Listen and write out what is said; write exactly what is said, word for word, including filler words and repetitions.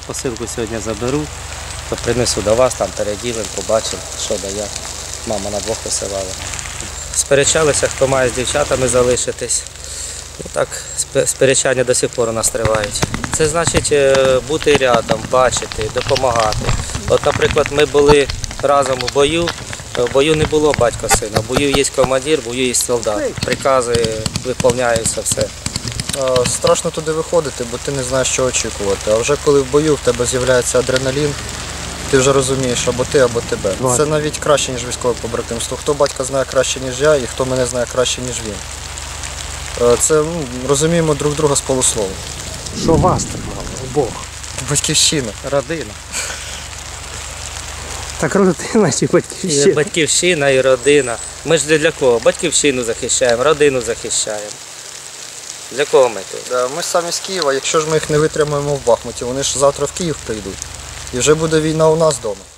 посилку сьогодні заберу, то принесу до вас, там переділимо, побачимо, що да як. Мама на двох висилала. Сперечалися, хто має з дівчатами залишитись. І так, сперечання до сих пор у нас тривають. Це значить бути рядом, бачити, допомагати. От, наприклад, ми були разом у бою, в бою не було батька-сина, в бою є командир, в бою є солдат. Прикази виконуються, все. Страшно туди виходити, бо ти не знаєш, що очікувати. А вже коли в бою в тебе з'являється адреналін, ти вже розумієш або ти, або тебе. Це навіть краще, ніж військове побратимство. Хто батька знає краще, ніж я, і хто мене знає краще, ніж він. Це, ну, розуміємо друг друга з полуслова. Що вас тримало обох? Батьківщина. Родина. Так родина чи батьківщина? І батьківщина і родина. Ми ж для кого? Батьківщину захищаємо, родину захищаємо. Для кого ми тут? Ми самі з Києва, якщо ж ми їх не витримаємо в Бахмуті, вони ж завтра в Київ прийдуть. І вже буде війна у нас вдома.